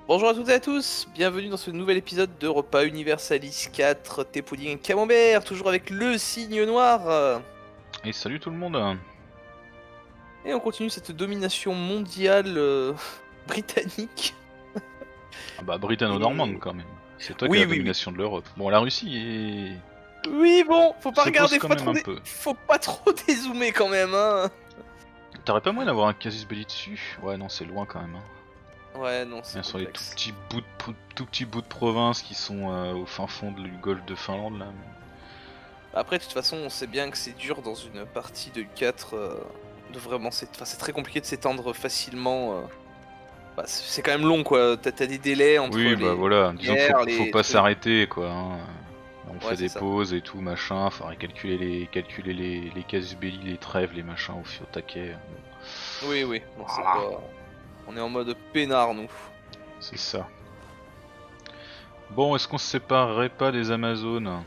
Bonjour à toutes et à tous, bienvenue dans ce nouvel épisode de Repas Universalis 4, thé pudding et camembert, toujours avec le signe noir. Et salut tout le monde. Et on continue cette domination mondiale britannique. Ah bah britanno-normande Et... quand même. C'est toi qui as Oui, la oui, oui. domination de l'Europe. Bon, la Russie Oui, bon, faut pas s'oppose regarder, quand même un peu. faut pas trop dézoomer quand même, hein. T'aurais pas moyen d'avoir un casus belli dessus? Ouais, non, c'est loin quand même. Ouais, non, c'est Bien sur les complexe. tout petits bouts de province qui sont au fin fond du golfe de Finlande là. Après, de toute façon, on sait bien que c'est dur dans une partie de 4 de vraiment... c'est très compliqué de s'étendre facilement. Bah, c'est quand même long quoi, t'as des délais entre Oui, bah les voilà, disons qu'il guerres, faut les pas trucs. s'arrêter quoi. On Ouais, fait c'est des ça. pauses et tout machin, faudrait calculer les casus belli, les trêves, les machins au taquet. Oui, oui, bon, c'est Voilà, pas. On est en mode peinard, nous. c'est ça. Bon, est-ce qu'on se séparerait pas des Amazones?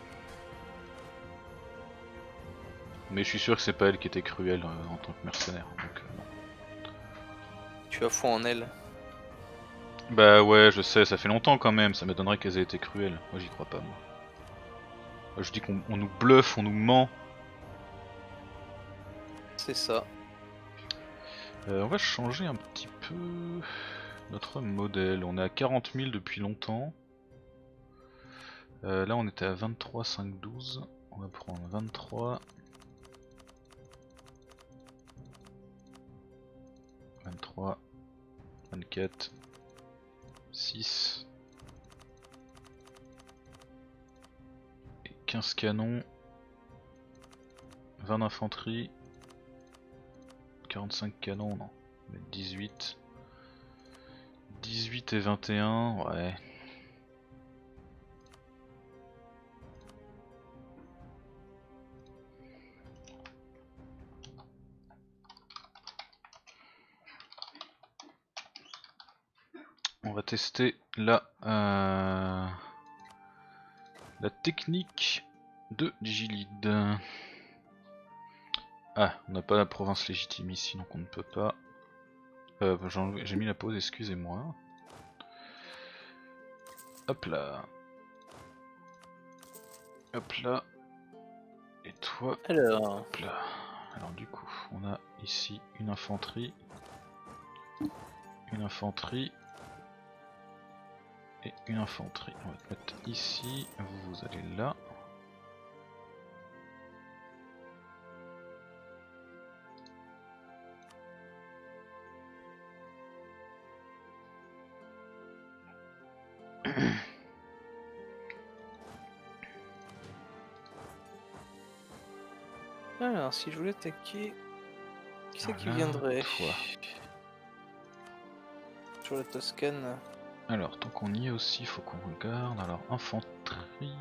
Mais je suis sûr que c'est pas elle qui était cruelle en tant que mercenaire. Donc, non. Tu as foi en elle. Bah ouais, je sais, ça fait longtemps quand même, ça m'étonnerait qu'elles aient été cruelles. Moi j'y crois pas moi. Moi, je dis qu'on nous bluffe, on nous ment. C'est ça. On va changer un petit peu notre modèle. On est à 40 000 depuis longtemps. Là on était à 23 5 12. On va prendre 23. 23. 24. 6. Et 15 canons. 20 d'infanterie. 45 canons, non. 18. 18 et 21, ouais. On va tester la technique de Gilead. Ah, on n'a pas la province légitime ici, donc on ne peut pas. J'ai mis la pause, excusez-moi. Hop là. Hop là. Et toi, Alors. hop là. Alors du coup, on a ici une infanterie. Une infanterie. Et une infanterie. On va te mettre ici. Vous allez là. Alors, si je voulais attaquer. Qui c'est qui Voilà, viendrait toi. sur la Toscane? Alors, tant qu'on y est aussi, faut qu'on regarde. Alors, infanterie.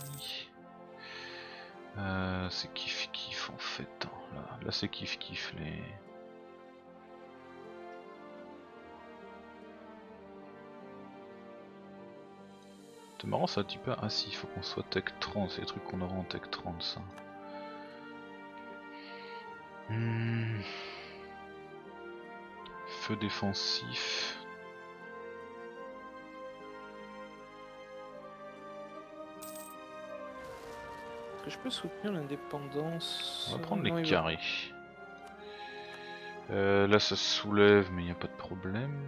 C'est kiff en fait. Hein. Là c'est kiff les. C'est marrant ça dit pas. Ah si, il faut qu'on soit tech 30, c'est les trucs qu'on aura en tech 30 ça. Feu défensif. Est-ce que je peux soutenir l'indépendance? On va prendre les Non, carrés. Là ça se soulève mais il n'y a pas de problème.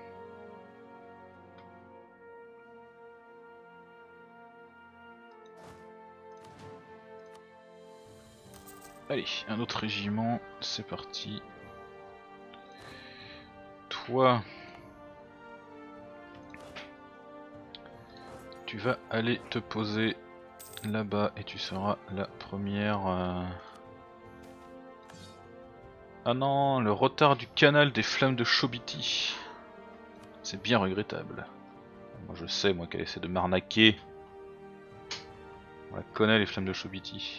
Allez, un autre régiment, c'est parti. Toi, tu vas aller te poser là-bas et tu seras la première. Ah non, le retard du canal des flammes de Chobiti. C'est bien regrettable. Moi je sais moi qu'elle essaie de m'arnaquer. On la connaît les flammes de Chobiti.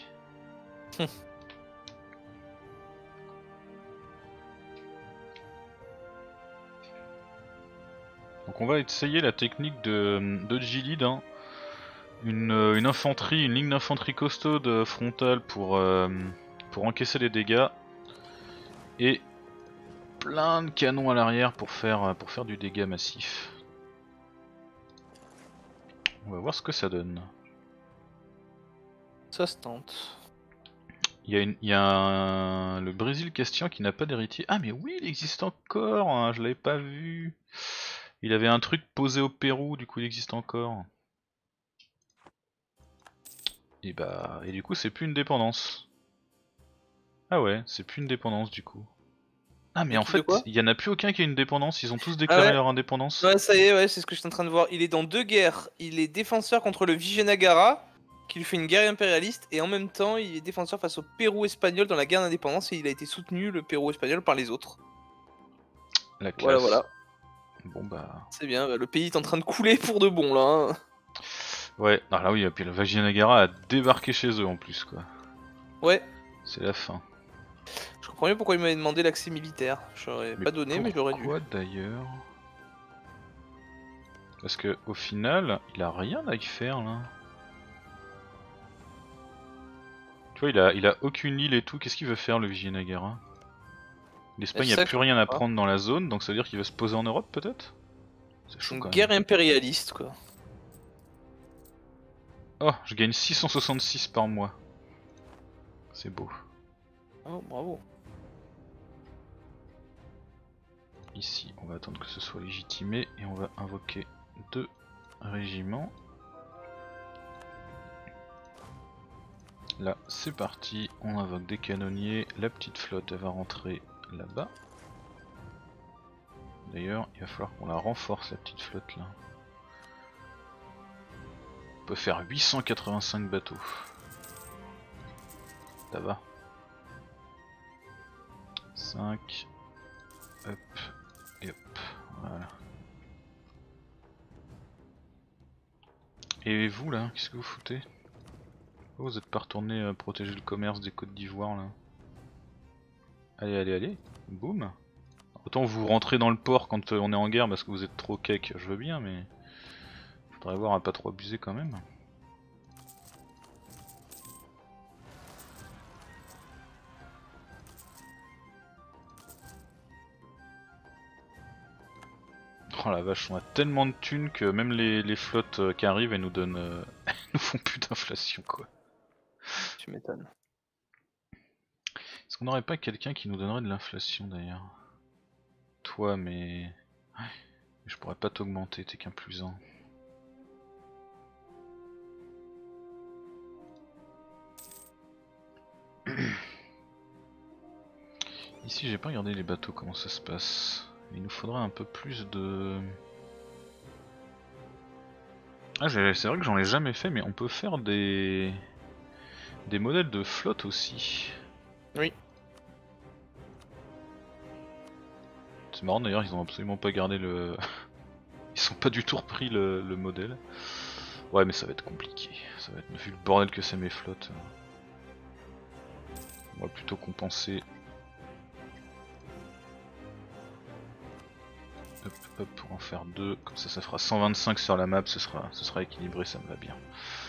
Donc on va essayer la technique de Gilead. Hein. Une infanterie, une ligne d'infanterie costaude frontale pour encaisser les dégâts. Et plein de canons à l'arrière pour faire du dégât massif. On va voir ce que ça donne. Ça se tente. Il y a le Brésil Castillon qui n'a pas d'héritier. Ah mais oui, il existe encore, hein, je l'avais pas vu. Il avait un truc posé au Pérou, du coup il existe encore. Et du coup c'est plus une dépendance. Ah ouais, c'est plus une dépendance du coup. Ah mais en Équipe de fait, quoi? il y en a plus aucun qui a une dépendance, ils ont tous Ah déclaré ouais? leur indépendance. Ouais, ça y est, ouais, c'est ce que je suis en train de voir. Il est dans 2 guerres. Il est défenseur contre le Vijayanagara, qui lui fait une guerre impérialiste, et en même temps, il est défenseur face au Pérou espagnol dans la guerre d'indépendance, et il a été soutenu, le Pérou espagnol, par les autres. La Voilà, classe. voilà. Bon bah... C'est bien, le pays est en train de couler pour de bon, là. Hein. Ouais, ah là oui, et puis le Vajinagara a débarqué chez eux en plus quoi. Ouais, C'est la fin. je comprends mieux pourquoi il m'avait demandé l'accès militaire. J'aurais pas donné, mais j'aurais dû. Pourquoi d'ailleurs? Parce que au final, il a rien à y faire là. Tu vois, il a aucune île et tout, qu'est-ce qu'il veut faire le Vijayanagara? L'Espagne C'est a ça que plus je rien à comprends prendre dans la zone, donc ça veut dire qu'il va se poser en Europe peut-être? C'est pas. chaud Une quand même. guerre impérialiste, quoi. Oh, je gagne 666 par mois. C'est beau. Oh, bravo. Ici, on va attendre que ce soit légitimé et on va invoquer 2 régiments. Là, c'est parti, on invoque des canonniers, la petite flotte elle va rentrer là-bas. D'ailleurs, il va falloir qu'on la renforce la petite flotte là. On peut faire 885 bateaux. Ça va. 5. Hop. Et hop. Voilà. Et vous là, qu'est-ce que vous foutez? Oh, vous êtes pas retourné protéger le commerce des Côtes d'Ivoire là? Allez, allez, allez. Boum. Autant vous rentrez dans le port quand on est en guerre parce que vous êtes trop cake, je veux bien, mais faudrait voir à pas trop abuser quand même. Oh la vache, on a tellement de thunes que même les flottes qui arrivent, elles nous donnent, elles nous font plus d'inflation quoi. Tu m'étonnes. Est-ce qu'on n'aurait pas quelqu'un qui nous donnerait de l'inflation d'ailleurs? Toi, mais je pourrais pas t'augmenter, t'es qu'un plus un. Ici j'ai pas regardé les bateaux comment ça se passe. Il nous faudrait un peu plus de... Ah c'est vrai que j'en ai jamais fait mais on peut faire des modèles de flotte aussi. Oui. C'est marrant d'ailleurs, ils ont absolument pas gardé le... Ils sont pas du tout repris le modèle. Ouais mais ça va être compliqué, ça va être... Vu le bordel que c'est mes flottes. On va plutôt compenser. Hop hop pour en faire 2, comme ça fera 125 sur la map, ce sera équilibré, ça me va bien.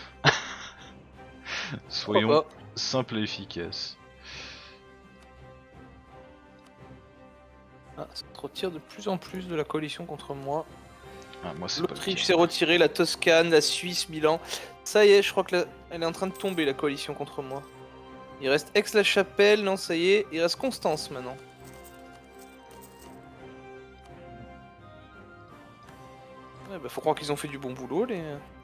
Soyons simples et efficaces. Ah, ça se retire de plus en plus de la coalition contre moi. Ah, moi c'est pas le L'Autriche cas. s'est retirée, la Toscane, la Suisse, Milan. Ça y est, je crois que elle est en train de tomber la coalition contre moi. Il reste Aix-la-Chapelle, non ça y est, il reste Constance maintenant. Ouais, bah faut croire qu'ils ont fait du bon boulot les...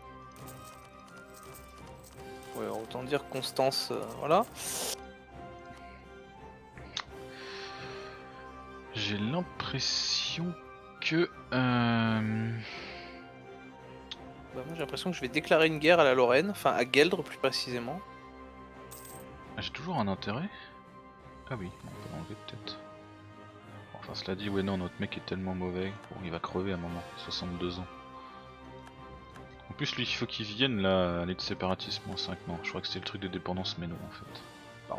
Ouais, autant dire Constance, voilà. J'ai l'impression que... Bah moi j'ai l'impression que je vais déclarer une guerre à la Lorraine, enfin à Gueldre plus précisément. J'ai toujours un intérêt. Ah oui, on peut l'enlever peut-être. Enfin cela dit, ouais non, notre mec est tellement mauvais. Bon, il va crever à un moment, 62 ans. En plus lui il faut qu'il vienne là, aller de séparatisme en 5, non, je crois que c'était le truc de dépendance mais non en fait. Pardon.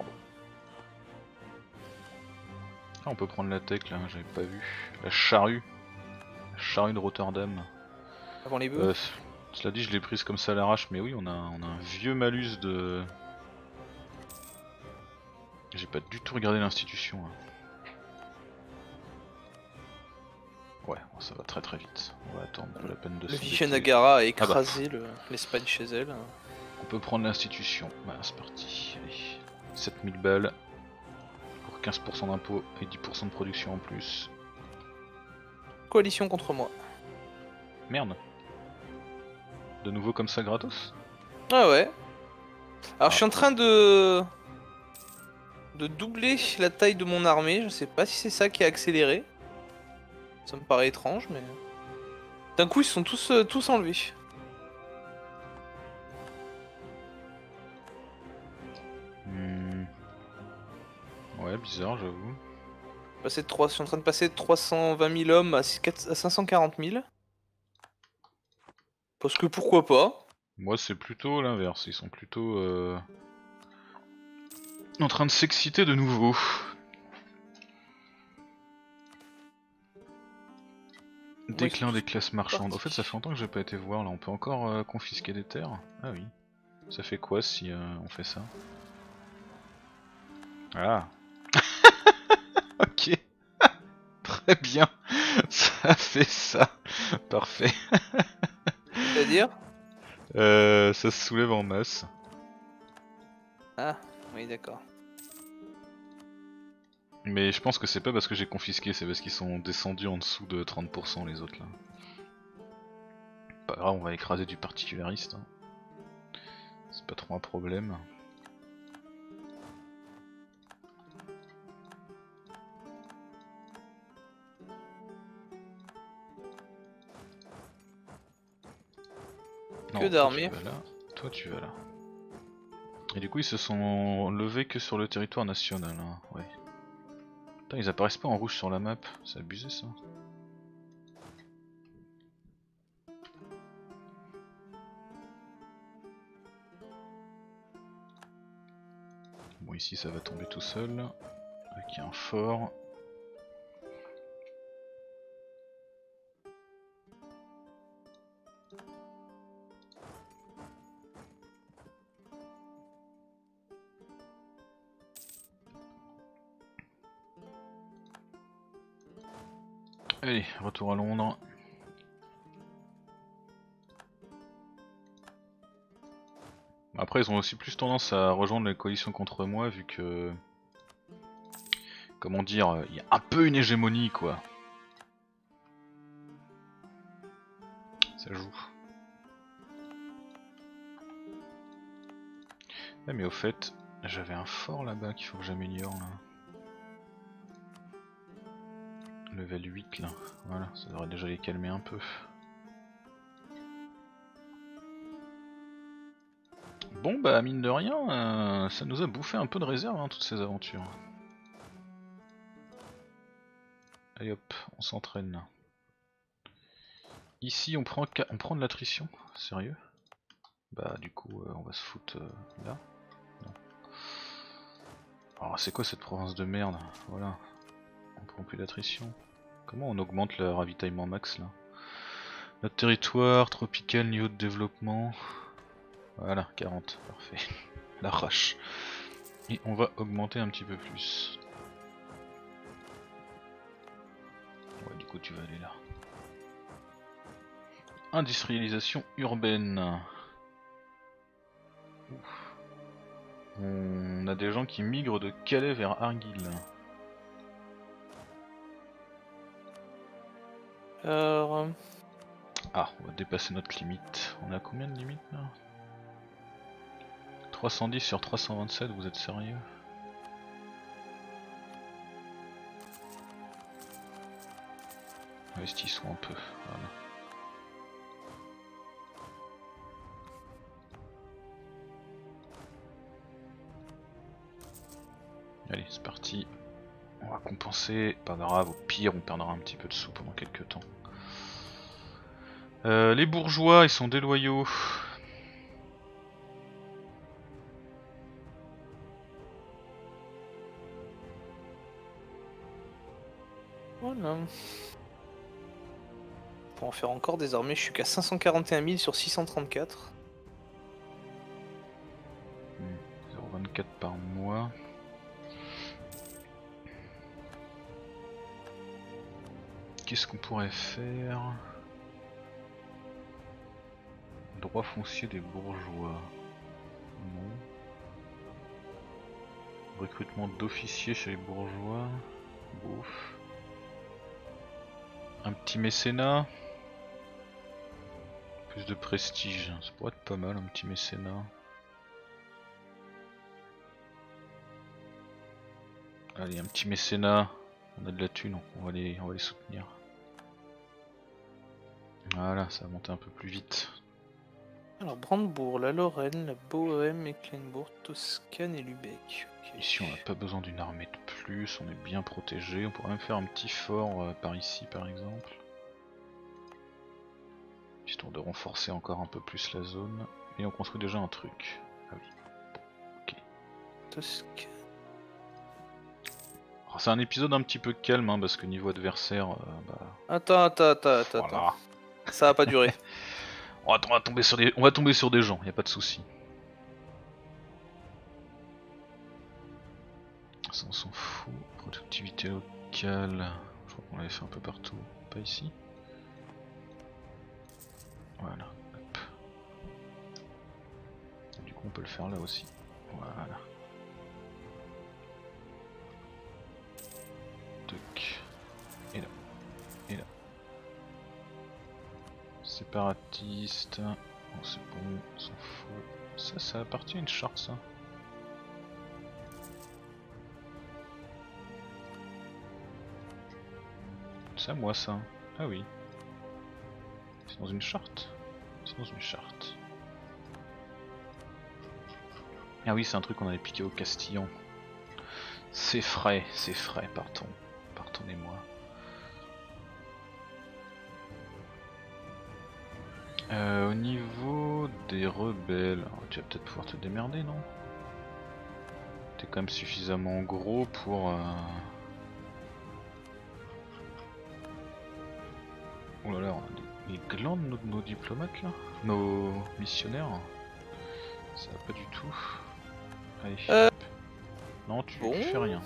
Ah on peut prendre la tech là, j'avais pas vu. La charrue. La charrue de Rotterdam. Avant les bœufs. Cela dit je l'ai prise comme ça à l'arrache mais oui on a un vieux malus de... J'ai pas du tout regardé l'institution. Ouais, bon, ça va très très vite. On va attendre, pas la peine de Le s'embêter. Vijayanagara a écrasé l'Espagne chez elle. On peut prendre l'institution. Voilà, c'est parti. Allez, 7000 balles pour 15% d'impôt et 10% de production en plus. Coalition contre moi. Merde. De nouveau comme ça gratos? Ah ouais. Alors Ah. je suis en train de doubler la taille de mon armée. Je sais pas si c'est ça qui a accéléré. Ça me paraît étrange, mais d'un coup ils sont tous enlevés. Ouais, bizarre, j'avoue. Je suis en train de passer de 320 000 hommes à 540 000. Parce que pourquoi pas. Moi, c'est plutôt l'inverse. Ils sont plutôt en train de s'exciter de nouveau. Déclin des classes marchandes. En fait, ça fait longtemps que j'ai pas été voir là. On peut encore confisquer des terres. Ah oui. Ça fait quoi si on fait ça? Ah. Ok. Très bien. Ça fait ça. Parfait. C'est-à-dire? Ça se soulève en masse. Ah, oui d'accord. Mais je pense que c'est pas parce que j'ai confisqué, c'est parce qu'ils sont descendus en dessous de 30% les autres là. Pas grave, on va écraser du particulariste. Hein. C'est pas trop un problème. Que d'armée. Toi tu vas là. Et du coup ils se sont levés que sur le territoire national. Hein. Ouais. Putain, ils apparaissent pas en rouge sur la map, c'est abusé ça. Bon ici ça va tomber tout seul. Avec un fort. Allez, retour à Londres. Après ils ont aussi plus tendance à rejoindre les coalitions contre moi vu que... Comment dire, il y a un peu une hégémonie quoi. Ça joue. Ouais, mais au fait, j'avais un fort là-bas qu'il faut que j'améliore là. Level 8 là, voilà, ça devrait déjà les calmer un peu. Bon bah mine de rien, ça nous a bouffé un peu de réserve toutes ces aventures. Allez hop, on s'entraîne. Ici on prend de l'attrition, sérieux? Bah du coup on va se foutre là. Non. Alors c'est quoi cette province de merde? Voilà, on prend plus d'attrition. Comment on augmente le ravitaillement max là? Notre territoire, tropical, niveau de développement. Voilà, 40, parfait. L'arrache. Et on va augmenter un petit peu plus. Ouais, du coup tu vas aller là. Industrialisation urbaine. Ouf. On a des gens qui migrent de Calais vers Argyll. Ah, on va dépasser notre limite. On est à combien de limite là? 310 sur 327, vous êtes sérieux? Investissons un peu, voilà. Allez, c'est parti. On va compenser, pas grave, au pire on perdra un petit peu de sous pendant quelques temps. Les bourgeois, ils sont déloyaux. Voilà. Pour en faire encore des armées, je suis qu'à 541 000 sur 634. 0,24 par mois. qu'est-ce qu'on pourrait faire? Droit foncier des bourgeois. Non. Recrutement d'officiers chez les bourgeois. Bouf. Un petit mécénat. Plus de prestige, ça pourrait être pas mal un petit mécénat. Allez, un petit mécénat. On a de la thune, donc on va les soutenir. Voilà, ça va monter un peu plus vite. Alors, Brandebourg, la Lorraine, la Bohème, Mecklembourg, Toscane et Lübeck. Okay. Ici, on n'a pas besoin d'une armée de plus, on est bien protégé. On pourrait même faire un petit fort par ici, par exemple. Histoire de renforcer encore un peu plus la zone. Et on construit déjà un truc. Ah oui. Bon, ok. Toscane. C'est un épisode un petit peu calme, hein, parce que niveau adversaire, Attends. voilà. Ça va pas durer. On va tomber sur des gens, y a pas de souci. Ça on s'en fout. Productivité locale, je crois qu'on l'avait fait un peu partout, pas ici. Voilà. Hop. Du coup on peut le faire là aussi. Voilà. Toc. Et là. Et là. Séparatiste. Bon, c'est bon, on s'en fout. Ça appartient à une charte, ça. C'est à moi, ça. Ah oui. C'est dans une charte. C'est dans une charte. Ah oui, c'est un truc qu'on avait piqué au Castillan. C'est frais, partons. Pardonnez-moi. Au niveau des rebelles, tu vas peut-être pouvoir te démerder, non? T'es quand même suffisamment gros pour... Oh là là, on a des glandes nos diplomates là? Nos missionnaires? Ça va pas du tout. Allez, hop. Non, tu fais rien.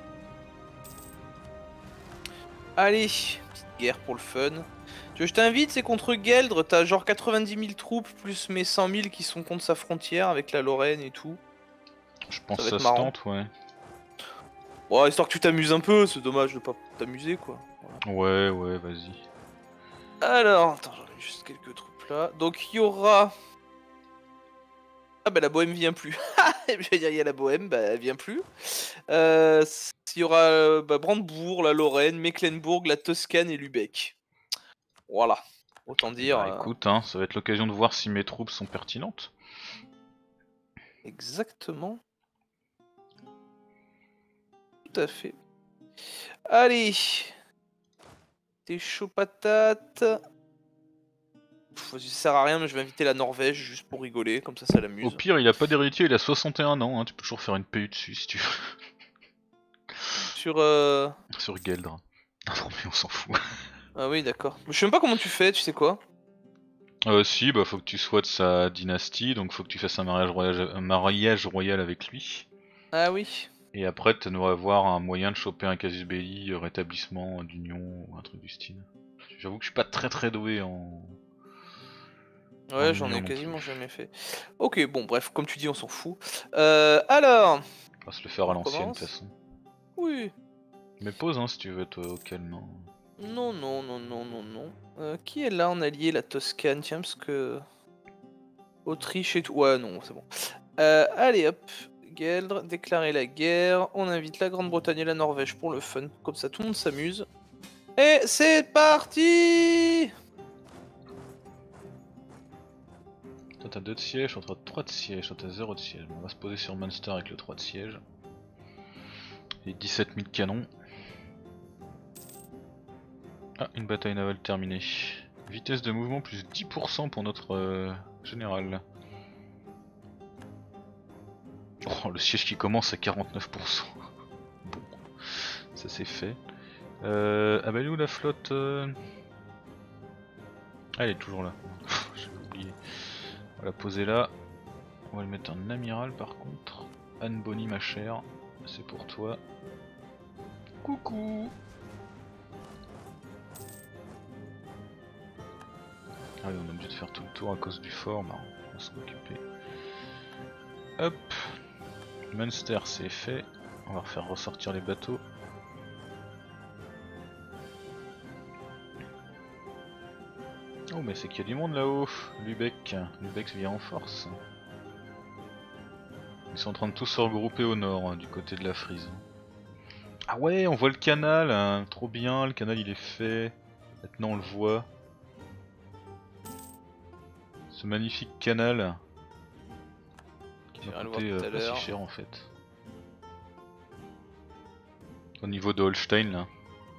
Allez, petite guerre pour le fun. Tu veux que je t'invite, c'est contre Gueldre, t'as genre 90 000 troupes, plus mes 100 000 qui sont contre sa frontière avec la Lorraine et tout. Je pense que ça se tente, ouais. Bon, histoire que tu t'amuses un peu, c'est dommage de pas t'amuser quoi. Voilà. Ouais, vas-y. Alors, attends, j'enlève juste quelques troupes là. Donc il y aura... Ah bah la Bohème vient plus. Je vais dire il y a la Bohème, bah elle vient plus. Il y aura Brandebourg, la Lorraine, Mecklembourg, la Toscane et Lübeck. Voilà. Autant dire... Bah écoute, hein, ça va être l'occasion de voir si mes troupes sont pertinentes. Exactement. Tout à fait. Allez. T'es chaud patate. Ça sert à rien, mais je vais inviter la Norvège juste pour rigoler, comme ça l'amuse. Au pire, il a pas d'héritier, il a 61 ans, hein, tu peux toujours faire une PU dessus si tu veux. Sur Gueldre. Non mais on s'en fout. Ah oui, d'accord. Je sais même pas comment tu fais, tu sais quoi? Si, bah faut que tu sois de sa dynastie, donc faut que tu fasses un mariage royal avec lui. Ah oui. Et après, tu dois avoir un moyen de choper un casus belli, rétablissement d'union ou un truc du style. J'avoue que je suis pas très doué en... Ouais, j'en ai quasiment jamais fait. Ok, bon, bref, comme tu dis, on s'en fout. Alors... On va se le faire à l'ancienne, de toute façon. Oui. Mais pause, hein, si tu veux être au calme. Non. Qui est là en allié, la Toscane? Tiens, parce que... Autriche et tout... Ouais, non, c'est bon. Allez, hop. Gueldre, déclarer la guerre. On invite la Grande-Bretagne et la Norvège pour le fun. Comme ça, tout le monde s'amuse. Et c'est parti! Toi t'as 2 de siège, toi t'as 3 de siège, toi t'as 0 de siège. On va se poser sur Munster avec le 3 de siège. Et 17 000 canons. Ah, une bataille navale terminée. Vitesse de mouvement plus 10% pour notre général. Oh, le siège qui commence à 49%. Bon, ça c'est fait. Ah bah elle est où la flotte Ah, elle est toujours là. J'ai oublié. On va la poser là. On va lui mettre un amiral par contre. Anne Bonny ma chère, c'est pour toi. Coucou. Ah oui, on est obligé de faire tout le tour à cause du fort, bah, on va s'en occuper. Hop, Munster c'est fait, on va refaire ressortir les bateaux. Oh mais c'est qu'il y a du monde là-haut, Lubeck vient en force. Ils sont en train de tous se regrouper au nord, hein, du côté de la Frise. Ah ouais, on voit le canal, hein, trop bien, le canal il est fait. Maintenant on le voit. Ce magnifique canal. Qui va coûter pas si cher en fait. Au niveau de Holstein là.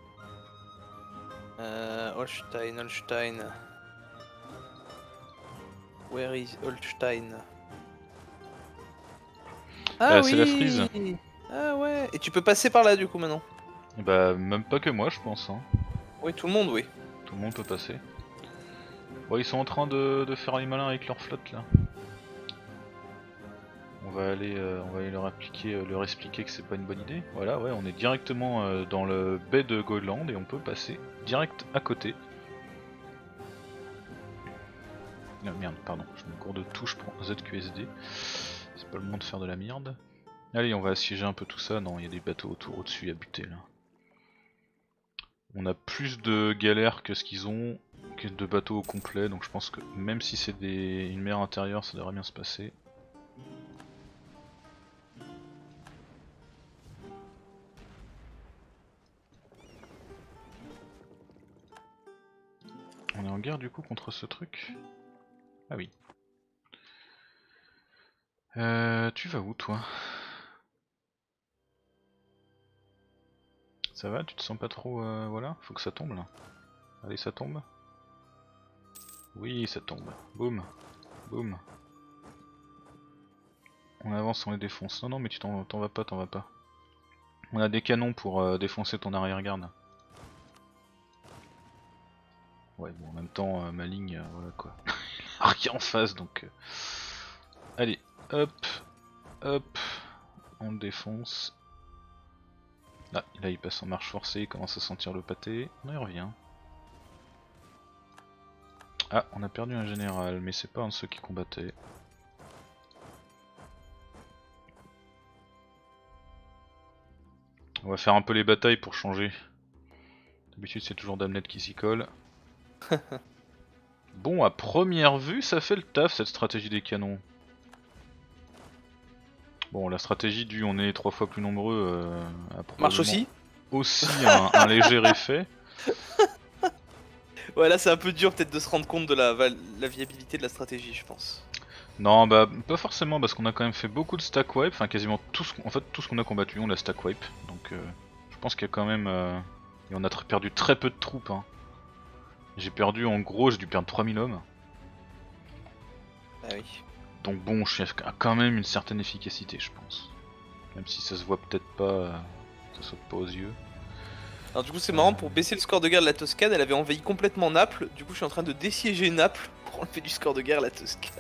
Holstein. Where is Holstein? Ah oui, c'est la Frise. Ah ouais. Et tu peux passer par là du coup maintenant? Bah même pas que moi je pense. Hein. Oui, tout le monde, oui. Tout le monde peut passer. Bon, ils sont en train de faire les malins avec leur flotte là. On va aller leur expliquer que c'est pas une bonne idée. Voilà, ouais, on est directement dans le baie de Goland et on peut passer direct à côté. Non, merde, pardon, je me cours de touche pour ZQSD. C'est pas le moment de faire de la merde. Allez, on va assiéger un peu tout ça. Non, il y a des bateaux autour, au-dessus à buter là. On a plus de galères que ce qu'ils ont, que de bateaux au complet, donc je pense que même si c'est une mer intérieure, ça devrait bien se passer. On est en guerre du coup contre ce truc? Ah oui. Tu vas où toi? Ça va? Tu te sens pas trop... voilà? Faut que ça tombe là. Allez, ça tombe. Oui, ça tombe. Boum. Boum. On avance, on les défonce. Non, non, mais tu t'en vas pas, t'en vas pas. On a des canons pour défoncer ton arrière-garde. Ouais, bon, en même temps, ma ligne, voilà quoi. Rien en face donc. Allez, hop, hop, on le défonce. Là il passe en marche forcée, il commence à sentir le pâté. Non, il revient. Ah, on a perdu un général, mais c'est pas un de ceux qui combattaient. On va faire un peu les batailles pour changer. D'habitude c'est toujours Damnet qui s'y colle. Bon, à première vue, ça fait le taf cette stratégie des canons. Bon, la stratégie du on est 3 fois plus nombreux marche aussi. Aussi un léger effet. Ouais, là c'est un peu dur peut-être de se rendre compte de la viabilité de la stratégie, je pense. Non, bah pas forcément parce qu'on a quand même fait beaucoup de stack wipe, enfin quasiment tout ce qu'on a combattu, on l'a stack wipe. Donc je pense qu'il y a quand même et on a perdu très peu de troupes. Hein. J'ai perdu en gros, j'ai dû perdre 3000 hommes. Ah oui. Donc bon, je suis à quand même une certaine efficacité, je pense. Même si ça se voit peut-être pas, ça saute pas aux yeux. Alors du coup c'est marrant, pour baisser le score de guerre de la Toscane, elle avait envahi complètement Naples. Du coup je suis en train de dessiéger Naples pour enlever du score de guerre à la Toscane.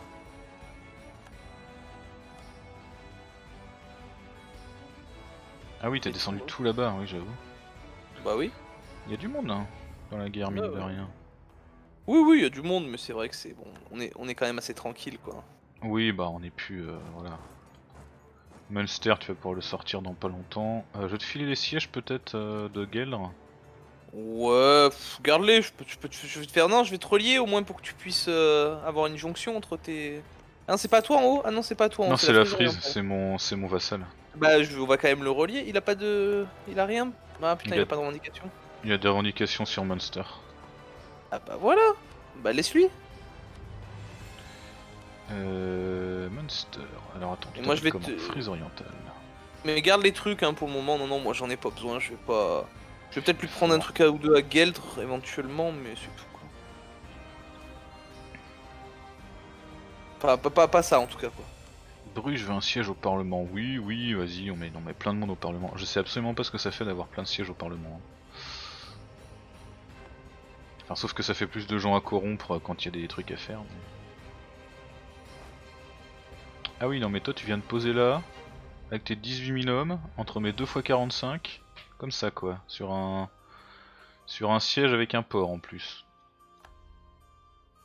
Ah oui, t'as descendu tout là-bas, oui j'avoue. Bah oui. Il y a du monde hein, dans la guerre, mine de rien. Oui, oui, il y a du monde, mais c'est vrai que c'est bon. On est quand même assez tranquille, quoi. Oui, bah on est plus, voilà. Munster, tu vas pouvoir le sortir dans pas longtemps. Je vais te filer les sièges peut-être de Gueldre. Ouais, garde-les, je vais te faire. Non, je vais te relier au moins pour que tu puisses avoir une jonction entre tes. Ah non, c'est pas à toi en haut? Ah non, c'est pas à toi en haut. Non, c'est la Frise Frise, c'est mon vassal. Bah, on va quand même le relier. Il a pas de. Il a rien? Ah putain, il a pas de revendication. Il y a des revendications sur Munster. Ah bah voilà. Bah, laisse-lui. Munster. Alors attends, Et moi je vais comment te. Frise orientale. Mais garde les trucs hein, pour le moment. Non, non, moi j'en ai pas besoin. Je vais pas. Je vais peut-être lui prendre un truc ou deux à Geldre éventuellement, mais c'est tout quoi. Pas ça en tout cas quoi. Bruges veut un siège au Parlement. Oui, oui, vas-y, on met plein de monde au Parlement. Je sais absolument pas ce que ça fait d'avoir plein de sièges au Parlement. Enfin, sauf que ça fait plus de gens à corrompre quand il y a des trucs à faire. Mais... Ah oui, non, mais toi tu viens de poser là, avec tes 18 000 hommes, entre mes 2 x 45, comme ça quoi, sur un siège avec un port en plus.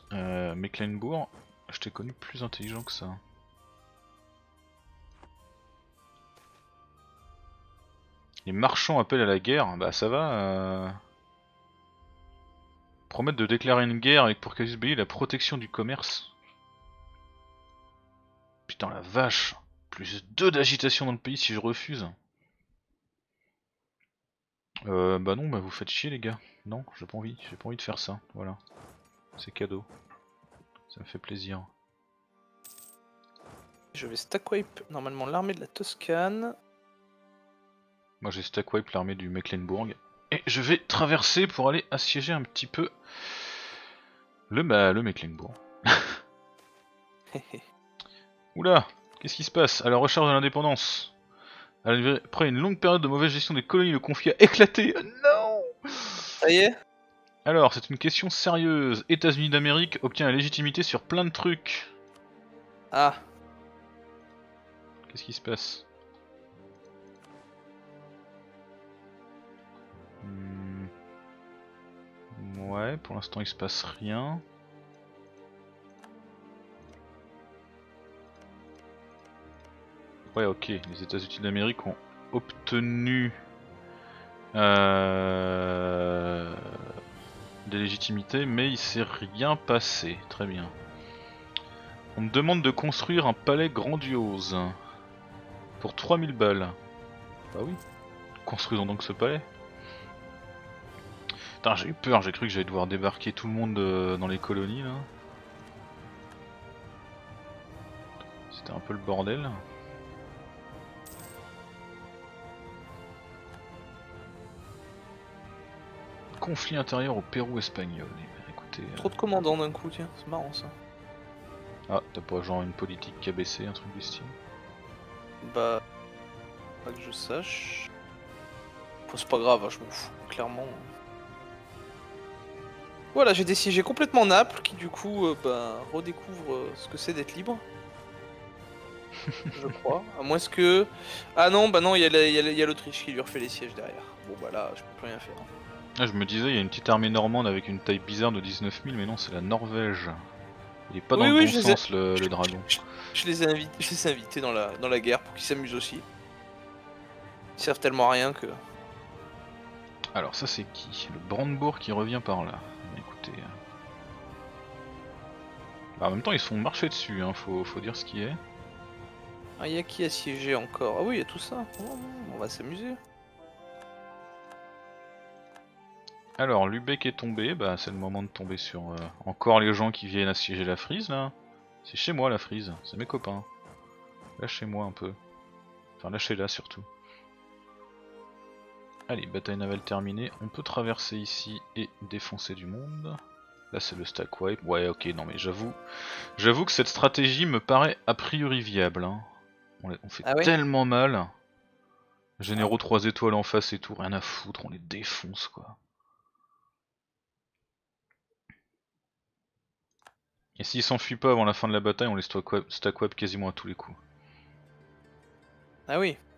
Mecklenburg, je t'ai connu plus intelligent que ça. Les marchands appellent à la guerre, bah ça va. Promettre de déclarer une guerre avec pour casus belli la protection du commerce. Putain la vache, plus 2 d'agitation dans le pays si je refuse. Bah non, bah vous faites chier les gars. Non, j'ai pas envie de faire ça, voilà. C'est cadeau. Ça me fait plaisir. Je vais stack wipe normalement l'armée de la Toscane. Moi j'ai stack wipe l'armée du Mecklenburg. Et je vais traverser pour aller assiéger un petit peu le Mecklenburg. Oula, qu'est-ce qui se passe? À la recherche de l'indépendance. Après une longue période de mauvaise gestion des colonies, le conflit a éclaté. Non! Ça y est? Alors, c'est une question sérieuse. États-Unis d'Amérique obtient la légitimité sur plein de trucs. Ah. Qu'est-ce qui se passe? Ouais, pour l'instant il se passe rien. Ouais, ok, les États-Unis d'Amérique ont obtenu des légitimités, mais il s'est rien passé. Très bien. On me demande de construire un palais grandiose pour 3000 balles. Bah oui, construisons donc ce palais. Putain, j'ai eu peur, j'ai cru que j'allais devoir débarquer tout le monde dans les colonies là. C'était un peu le bordel. Conflit intérieur au Pérou espagnol. Eh bien, écoutez, Trop de commandants d'un coup, tiens, c'est marrant ça. Ah, t'as pas genre une politique KBC, un truc du style? Bah. Pas que je sache. Bon, c'est pas grave, hein, je m'en fous, clairement. Voilà, j'ai désiégé complètement Naples, qui du coup bah, redécouvre ce que c'est d'être libre. Je crois. À moins que. Ah non, bah non, il y a l'Autriche qui lui refait les sièges derrière. Bon bah là, je peux plus rien faire. Ah, je me disais, il y a une petite armée normande avec une taille bizarre de 19 000, mais non, c'est la Norvège. Il est pas dans Oui, le oui, bon sens le dragon. Je les ai invités dans la guerre pour qu'ils s'amusent aussi. Ils servent tellement à rien que. Alors ça c'est qui? Le Brandebourg qui revient par là. Écoutez. Bah, en même temps ils se font marcher dessus, hein, faut dire ce qui est. Ah, y'a qui assiégé encore? Ah oui, il y a tout ça. Oh, on va s'amuser. Alors Lübeck est tombé, bah c'est le moment de tomber sur encore les gens qui viennent assiéger la Frise là. C'est chez moi la Frise, c'est mes copains. Lâchez-moi un peu. Enfin lâchez-la surtout. Allez, bataille navale terminée, on peut traverser ici et défoncer du monde. Là c'est le stack wipe, ouais ok non mais j'avoue que cette stratégie me paraît a priori viable. Hein. On fait Ah ouais? tellement mal. Généraux 3 étoiles en face et tout, rien à foutre, on les défonce quoi. Et s'ils s'enfuient pas avant la fin de la bataille, on les stack wipe quasiment à tous les coups. Ah oui.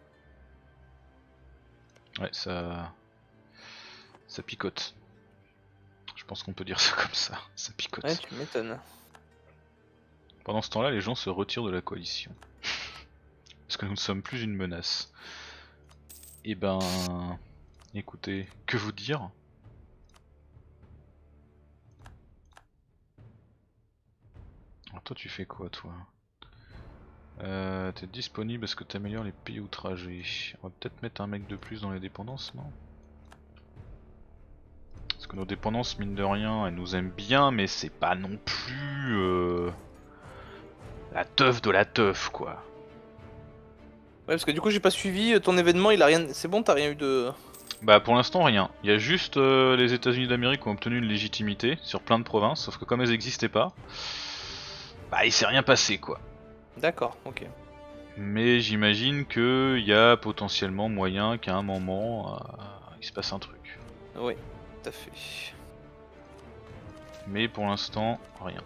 Ouais, ça picote. Je pense qu'on peut dire ça comme ça, ça picote. Ouais, tu m'étonnes. Pendant ce temps-là, les gens se retirent de la coalition. Parce que nous ne sommes plus une menace. Et ben... Écoutez, que vous dire? Alors toi tu fais quoi toi? T'es disponible parce que t'améliores les pays outragés. On va peut-être mettre un mec de plus dans les dépendances, non? Parce que nos dépendances, mine de rien, elles nous aiment bien, mais c'est pas non plus la teuf de la teuf, quoi. Ouais, parce que du coup, j'ai pas suivi ton événement, il a rien. C'est bon, t'as rien eu de. Bah pour l'instant rien. Il y a juste les États-Unis d'Amérique qui ont obtenu une légitimité sur plein de provinces, sauf que comme elles n'existaient pas, bah il s'est rien passé quoi. D'accord, ok. Mais j'imagine qu'il y a potentiellement moyen qu'à un moment il se passe un truc. Oui, tout à fait. Mais pour l'instant, rien.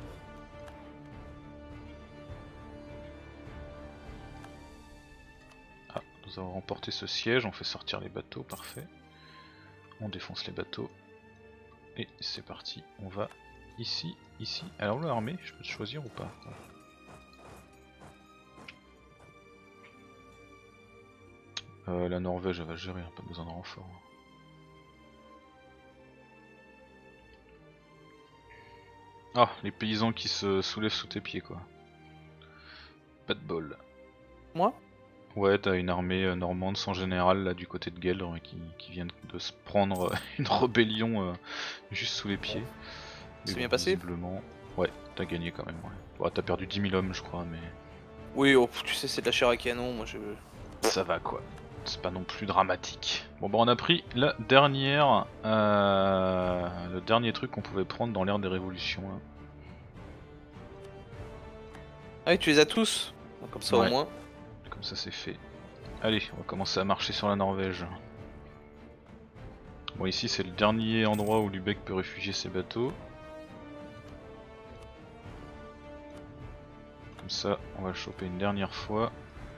Ah, nous avons remporté ce siège, on fait sortir les bateaux, parfait. On défonce les bateaux. Et c'est parti, on va ici, ici. Alors l'armée, je peux te choisir ou pas? La Norvège, elle va gérer, hein, pas besoin de renfort. Ah, les paysans qui se soulèvent sous tes pieds, quoi. Pas de bol. Moi? Ouais, t'as une armée normande sans général là du côté de Gueldre qui vient de se prendre une rébellion juste sous les pieds. Mais C'est bien passé? visiblement, ouais, t'as gagné quand même. Ouais. Ouais, t'as perdu 10 000 hommes, je crois, mais Oui, oh, tu sais, c'est de la chair à canon, moi je... ça va quoi. C'est pas non plus dramatique. Bon, bah on a pris la dernière, le dernier truc qu'on pouvait prendre dans l'ère des révolutions. Là. Ah oui, tu les as tous? Comme ça au Ouais, moins. comme ça c'est fait. Allez, on va commencer à marcher sur la Norvège. Bon, ici c'est le dernier endroit où Lubeck peut réfugier ses bateaux. Comme ça, on va le choper une dernière fois.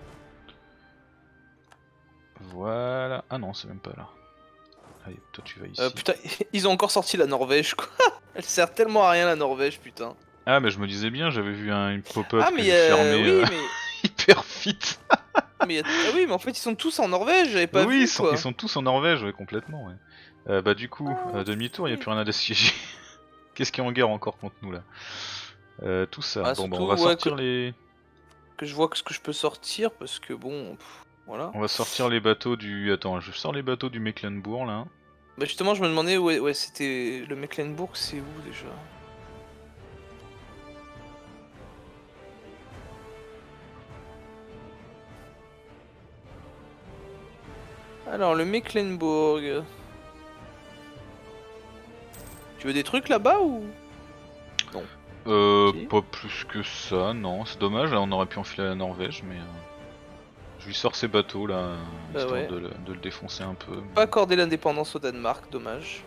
Voilà. Ah non, c'est même pas là. Allez, toi tu vas ici. Putain, ils ont encore sorti la Norvège, quoi. Elle sert tellement à rien, la Norvège, putain. Ah, mais je me disais bien, j'avais vu une pop-up Ah, que mais j'ai fermé oui, mais... hyper vite. Ah oui, mais en fait, ils sont tous en Norvège, j'avais pas Oui, vu, quoi. ils sont tous en Norvège, ouais, complètement. Ouais. Bah du coup, Ah, demi-tour, il n'y a oui. plus rien à assiéger. Qu'est-ce qui est en guerre encore contre nous là? Tout ça. Ah, Bon bah surtout, on va ouais, sortir les... que je vois ce que je peux sortir, parce que bon, voilà. On va sortir les bateaux du... Attends, je sors les bateaux du Mecklenburg là. Bah justement, je me demandais où c'était le Mecklenburg, c'est où déjà? Alors, le Mecklenburg... Tu veux des trucs là-bas ou... Ok. Pas plus que ça, non. C'est dommage, là on aurait pu enfiler la Norvège, mais... Je lui sors ces bateaux là, Bah histoire ouais. de le défoncer un peu. Pas accorder l'indépendance au Danemark, dommage.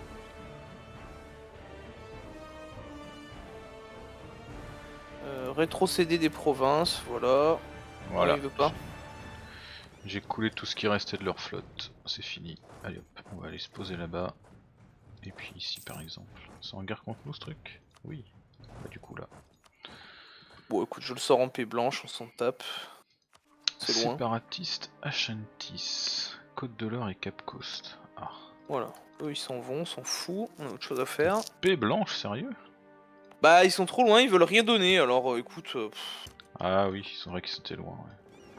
Rétrocéder des provinces, voilà. Voilà. Non, il veut pas. J'ai coulé tout ce qui restait de leur flotte. C'est fini. Allez hop, on va aller se poser là-bas. Et puis ici par exemple. C'est en guerre contre nous ce truc? Oui. Bah du coup là. Bon, écoute, je le sors en paix blanche, on s'en tape. C'est loin. Séparatiste Ashantis. Côte de l'Or et Cap Coast. Ah. Voilà. Eux, ils s'en vont, on s'en fout. On a autre chose à faire. Paix blanche, sérieux? Bah, ils sont trop loin, ils veulent rien donner. Alors, écoute, Ah oui, c'est vrai qu'ils étaient loin, ouais.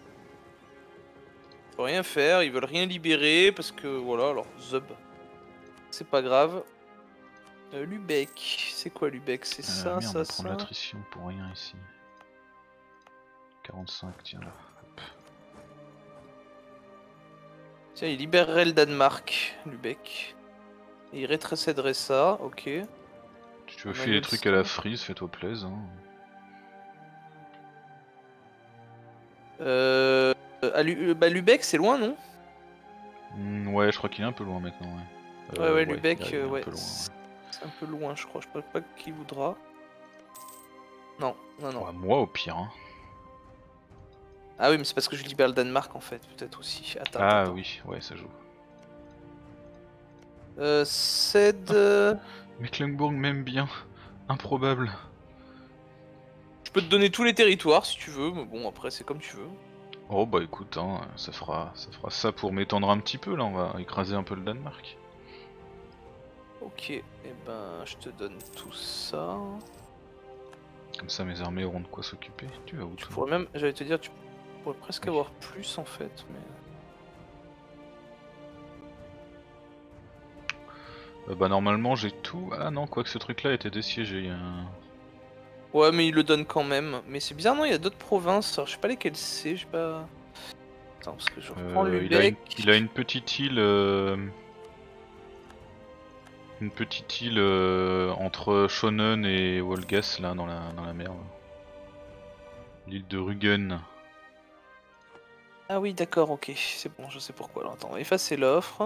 on peut rien faire. Ils veulent rien libérer parce que, voilà, alors, Zub. C'est pas grave. Lubeck. C'est quoi Lubeck? C'est ça, Merde, on va ça, prendre ça. l'attrition pour rien ici. 45, tiens là. Hop. Tiens, il libérerait le Danemark, Lubeck. Et il rétrocéderait ça, ok. Tu veux On filer annule les trucs à la ça. frise, fais-toi plaisir. Hein. Bah, Lubeck, c'est loin, non? Ouais, je crois qu'il est un peu loin maintenant, ouais. Ouais, Ouais, Lubeck, il est un ouais. peu loin, ouais. C'est un peu loin, je crois. Je sais pas qui voudra. Non, non, non. Ouais, moi au pire. Hein. Ah oui, mais c'est parce que je libère le Danemark en fait, peut-être aussi. Attends, Ah attends. oui, ouais, ça joue. Cède. Mecklenburg m'aime bien. Improbable. Je peux te donner tous les territoires si tu veux, mais bon, après, c'est comme tu veux. Oh bah écoute, hein, ça fera ça pour m'étendre un petit peu là, on va écraser un peu le Danemark. Ok, et ben, je te donne tout ça. Comme ça mes armées auront de quoi s'occuper. Tu vas où Tu toi? pourrais même, j'allais te dire, tu pourrais presque Oui. avoir plus en fait, mais. Bah normalement j'ai tout. Ah non, quoique ce truc là était dessiégé. Ouais, mais il le donne quand même. Mais c'est bizarre, non, il y a d'autres provinces. Alors, je sais pas lesquelles c'est, je sais pas. Attends, parce que je reprends Lubeck. Il a une petite île. Une petite île entre Shonen et Wolgas là dans la mer. L'île de Rügen. Ah oui, d'accord, ok, c'est bon, je sais pourquoi. Alors, attends, on va effacer l'offre.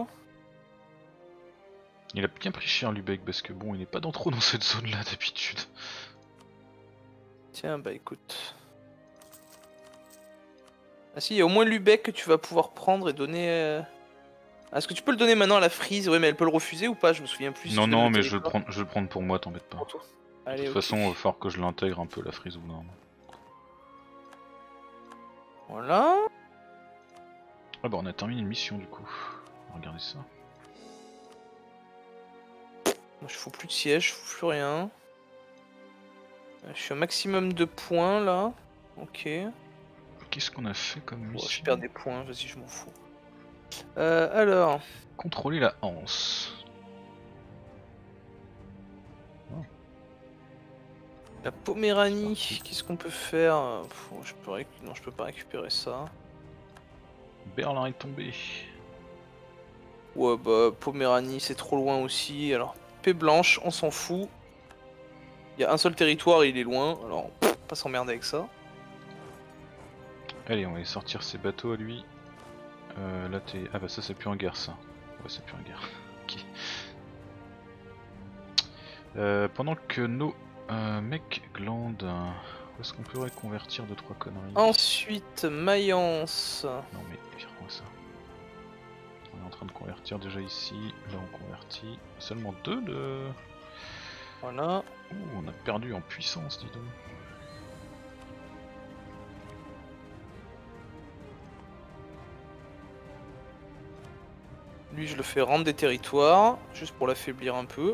Il a bien pris cher Lubeck parce que bon il n'est pas trop dans cette zone là d'habitude. Tiens, bah écoute. Ah si, il y a au moins Lubeck que tu vas pouvoir prendre et donner... Est-ce que tu peux le donner maintenant à la Frise? Ouais, mais elle peut le refuser ou pas? Je me souviens plus. Si Non, tu donnes non, le mais je vais territoire. le prendre pour moi, t'embête pas. Pour toi. De Allez, toute ok. façon, il va falloir que je l'intègre un peu la frise ou non. Voilà. Ah bah on a terminé une mission du coup. Regardez ça. Moi, je fous plus de siège, je fous plus rien. Je suis au maximum de points là. Ok. Qu'est-ce qu'on a fait comme Oh, je mission? perds des points, vas-y, je m'en fous. Alors. Contrôler la Hanse. La Poméranie, qu'est-ce qu'on peut faire? Non, je peux pas récupérer ça. Berlin est tombé. Ouais, bah, Poméranie, c'est trop loin aussi. Alors, paix blanche, on s'en fout. Il y a un seul territoire et il est loin, alors pas s'emmerder avec ça. Allez, on va aller sortir ses bateaux à lui. Là t'es... Ah bah ça c'est plus en guerre ça. Ouais c'est plus en guerre. Ok. Pendant que nos mecs glandent, où est-ce qu'on pourrait convertir 2-3 conneries? Ensuite, Mayence. Non mais vire-moi ça. On est en train de convertir déjà ici. Là on convertit. Seulement 2 de... Voilà. Ouh, on a perdu en puissance dis donc. Lui, je le fais rendre des territoires, juste pour l'affaiblir un peu.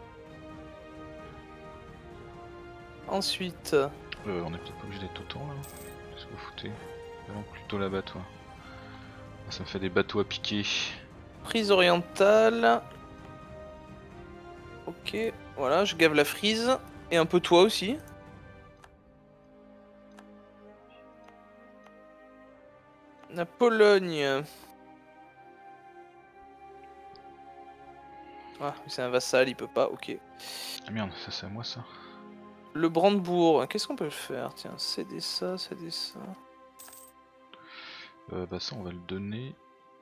Ensuite, On est peut-être pas obligé d'être autant là. Qu'est-ce que vous foutez? Non, plutôt là-bas toi. Ça me fait des bateaux à piquer. prise orientale. Ok, voilà, je gave la Frise. Et un peu toi aussi. La Pologne. Ah, c'est un vassal, il peut pas, ok. Ah merde, ça c'est à moi ça. Le Brandebourg, qu'est-ce qu'on peut faire? Tiens, céder ça, céder ça. Bah ça on va le donner.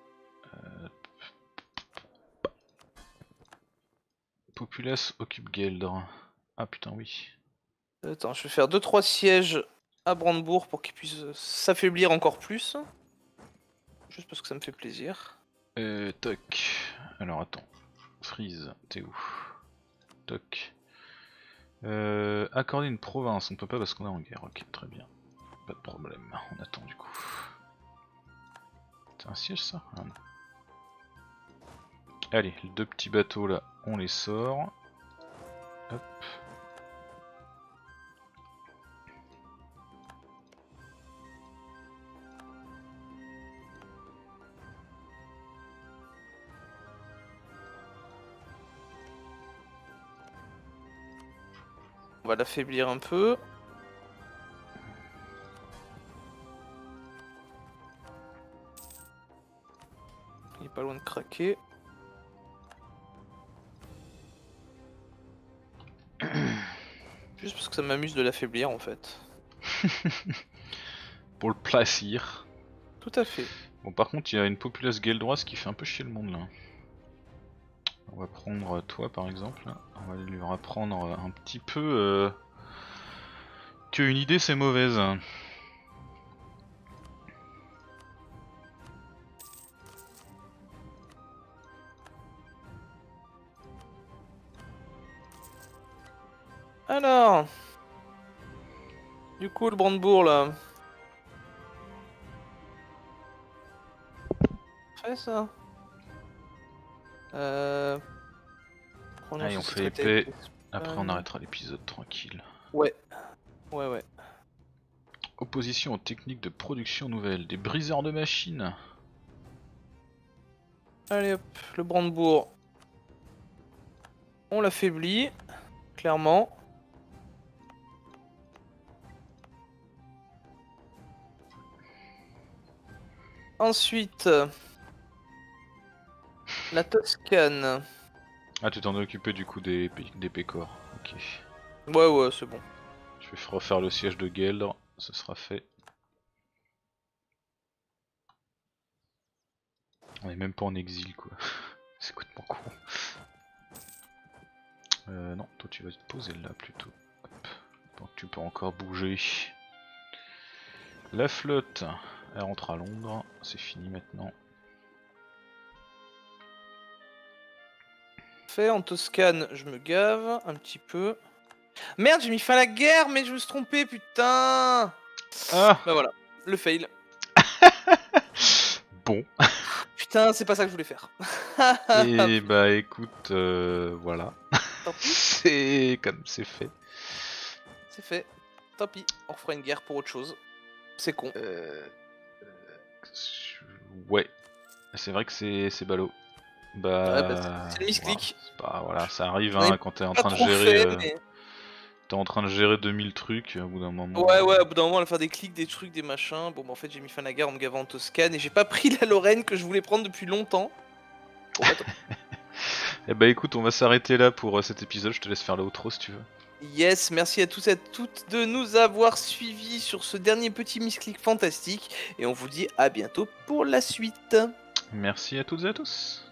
Populace occupe Geldre. Ah putain oui. Attends, je vais faire 2-3 sièges à Brandebourg pour qu'il puisse s'affaiblir encore plus. Juste parce que ça me fait plaisir. Toc. Alors attends. Freeze, t'es où? Toc. Accorder une province, on peut pas parce qu'on est en guerre, ok très bien. Pas de problème, on attend du coup. C'est un siège ça? Ah, non. Allez, les 2 petits bateaux là, on les sort. Hop. On va l'affaiblir un peu. Il est pas loin de craquer. Juste parce que ça m'amuse de l'affaiblir en fait. Pour le plaisir. Tout à fait. Bon par contre il y a une populace gueldroise qui fait un peu chier le monde là. On va prendre toi par exemple, on va lui apprendre un petit peu que une idée c'est mauvaise. Alors, du coup le Brandebourg là. Fais ça. Allez on fait épée, après on arrêtera l'épisode tranquille. Ouais. Ouais, ouais. Opposition aux techniques de production nouvelles, des briseurs de machines. Allez hop, le Brandebourg. On l'affaiblit, clairement. Ensuite, la Toscane. Ah tu t'en es occupé du coup des pécores, ok. Ouais, ouais, c'est bon. Je vais refaire le siège de Geldre, ce sera fait. On est même pas en exil quoi, c'est complètement con. Non, toi tu vas te poser là plutôt. Hop. Donc tu peux encore bouger. La flotte, elle rentre à Londres, c'est fini maintenant. Parfait, en Toscane, je me gave un petit peu. Merde, j'ai mis fin à la guerre, mais je me suis trompé, putain. Ah Bah voilà, le fail. Bon. Putain, c'est pas ça que je voulais faire. Et bah écoute, voilà. Tant pis. C'est comme c'est fait. C'est fait. Tant pis, on refera une guerre pour autre chose. C'est con. Ouais. C'est vrai que c'est ballot. Ouais, Bah, bah, c'est le misclick. c'est pas, voilà, ça arrive J'en ai hein, quand t'es en Pas train de trop gérer, fait, mais... t'es en train de gérer 2000 trucs au bout d'un moment. Ouais, au bout d'un moment, on va faire des clics, des trucs, des machins. Bon, bah, en fait, j'ai mis fin à la guerre en me gavant en Toscane et j'ai pas pris la Lorraine que je voulais prendre depuis longtemps. Bon, bah, tant pis. Eh bah écoute, on va s'arrêter là pour cet épisode. Je te laisse faire l'outro si tu veux. Yes, merci à tous et à toutes de nous avoir suivis sur ce dernier petit misclick fantastique. Et on vous dit à bientôt pour la suite. Merci à toutes et à tous.